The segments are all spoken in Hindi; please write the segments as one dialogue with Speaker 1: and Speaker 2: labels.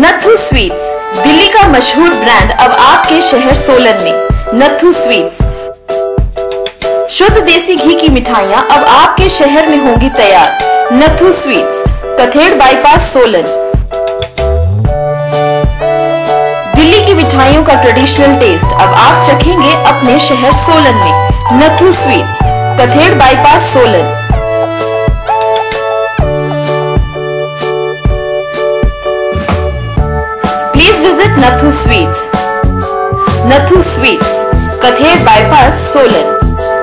Speaker 1: नथु स्वीट्स, दिल्ली का मशहूर ब्रांड अब आपके शहर सोलन में। नथु स्वीट्स, शुद्ध देसी घी की मिठाइयाँ अब आपके शहर में होंगी तैयार। Nathu sweets, Kathed bypass Solan. दिल्ली की मिठाइयों का ट्रेडिशनल टेस्ट अब आप चखेंगे अपने शहर सोलन में। Nathu sweets, Kathed bypass Solan. Please visit Nathu Sweets. Nathu Sweets, Kathed bypass Solan.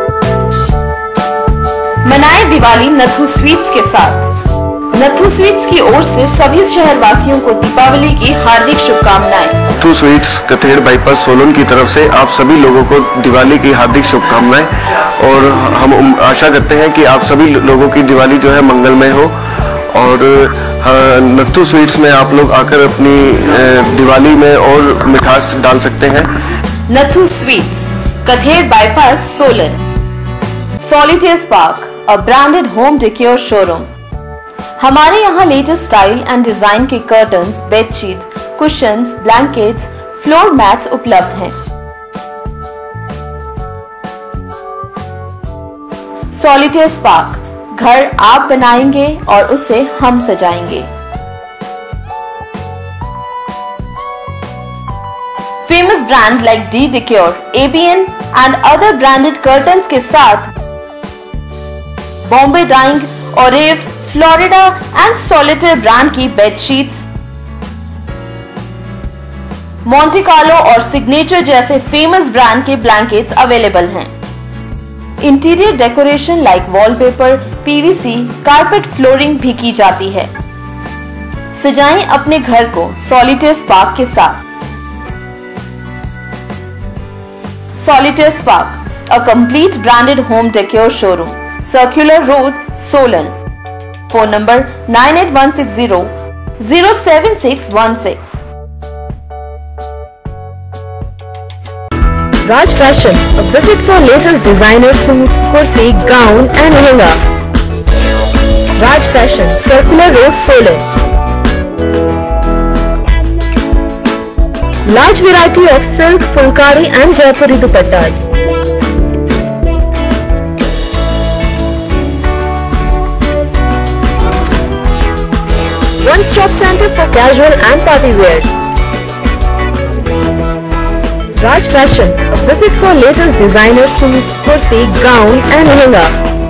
Speaker 1: मनाए दिवाली नथु स्वीट्स के साथ। नथु स्वीट्स की ओर से सभी शहरवासियों को दीपावली की हार्दिक शुभकामनाएं।
Speaker 2: नथु स्वीट्स कथेड़ बाईपास सोलन की तरफ से आप सभी लोगों को दिवाली की हार्दिक शुभकामनाएं और हम आशा करते हैं कि आप सभी लोगों की दिवाली जो है मंगलमय हो। और नथु स्वीट्स में आप लोग आकर अपनी दिवाली में और मिठास डाल सकते हैं।
Speaker 1: Nathu sweets, Kathed bypass Solan. Solitaire spark, a branded home decor showroom. हमारे यहाँ लेटेस्ट स्टाइल एंड डिजाइन के curtains, bedsheet, cushions, blankets, floor mats उपलब्ध हैं। सॉलिटेयर स्पार्क, घर आप बनाएंगे और उसे हम सजाएंगे। Famous brand like D decor, ABN and other branded curtains के साथ बॉम्बे डाइंग, ओरेव, फ्लोरिडा एंड सॉलिटेयर ब्रांड की बेडशीट्स, मोंटे कार्लो और सिग्नेचर जैसे फेमस ब्रांड के ब्लैंकेट्स अवेलेबल हैं। Interior decoration like wallpaper, PVC, carpet flooring भी की जाती है। सजाएं अपने घर को सॉलिटेयर स्पार्क के साथ। Solitaire spark, a complete branded home decor showroom, circular road, Solan. Phone number 98160 07616। Raj Fashion, a visit for latest designer suits, kurti, gown and lehenga. Raj Fashion, Circular Road, Solan. Large variety of silk, fulkari and Jaipuri dupattas. One-stop center for casual and party wears. Raj Fashion, a visit for latest designer suits, kurti, gown and lehenga.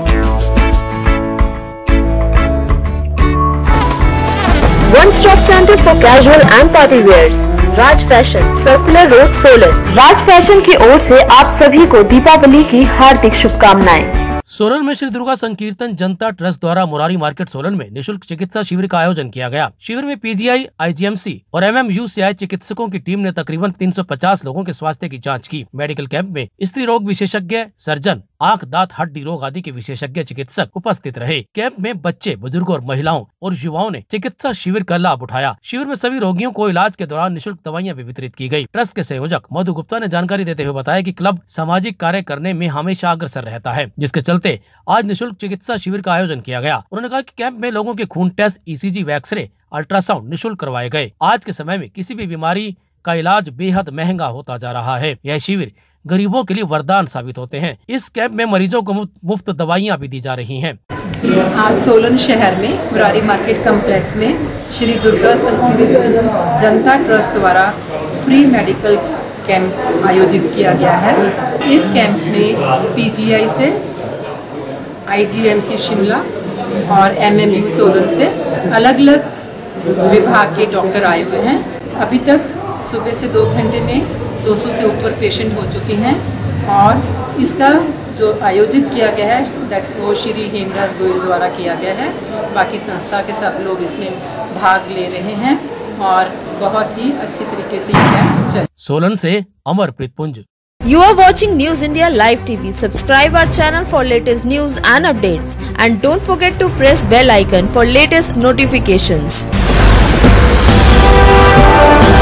Speaker 1: One-stop center for casual and party wears. Raj Fashion, Circular Road, Solan. Raj Fashion की ओर से आप सभी को दीपावली की हार्दिक शुभकामनाएं।
Speaker 3: सोलन में श्री दुर्गा संकीर्तन जनता ट्रस्ट द्वारा मुरारी मार्केट सोलन में निशुल्क चिकित्सा शिविर का आयोजन किया गया। शिविर में PGI, IGMC और MMU से आए चिकित्सकों की टीम ने तकरीबन 350 लोगों के स्वास्थ्य की जांच की। मेडिकल कैंप में स्त्री रोग विशेषज्ञ, सर्जन, आंख, दांत, हड्डी रोग आदि के विशेषज्ञ चिकित्सक उपस्थित रहे। कैंप में बच्चे, बुजुर्गों और महिलाओं और युवाओं ने चिकित्सा शिविर का लाभ उठाया। शिविर में सभी रोगियों को इलाज के दौरान निःशुल्क दवाइयां भी वितरित की गयी। ट्रस्ट के संयोजक मधु गुप्ता ने जानकारी देते हुए बताया कि क्लब सामाजिक कार्य करने में हमेशा अग्रसर रहता है, जिसके चलते आज निःशुल्क चिकित्सा शिविर का आयोजन किया गया। उन्होंने कहा कि कैंप में लोगों के खून टेस्ट, ECG, एक्सरे, अल्ट्रासाउंड निःशुल्क करवाए गए। आज के समय में किसी भी बीमारी का इलाज बेहद महंगा होता जा रहा है। यह शिविर गरीबों के लिए वरदान साबित होते हैं। इस कैंप में मरीजों को मुफ्त दवाइयाँ भी दी जा रही हैं।
Speaker 4: आज सोलन शहर में मुरारी मार्केट कम्प्लेक्स में श्री दुर्गा संकीर्तन जनता ट्रस्ट द्वारा फ्री मेडिकल कैंप आयोजित किया गया है। इस कैंप में PGI से, IGMC शिमला और MMU सोलन से अलग अलग विभाग के डॉक्टर आए हुए हैं। अभी तक सुबह से 2 घंटे में 200 से ऊपर पेशेंट हो चुके हैं और इसका जो आयोजित किया गया है वो श्री हेमराज गोयल द्वारा किया गया है। बाकी संस्था के सब लोग इसमें भाग ले रहे हैं और बहुत ही अच्छी तरीके से ये कैंप चल।
Speaker 3: सोलन से अमरप्रीत पुंज।
Speaker 5: You are watching News India Live TV. Subscribe our channel for latest news and updates, and don't forget to press bell icon for latest notifications.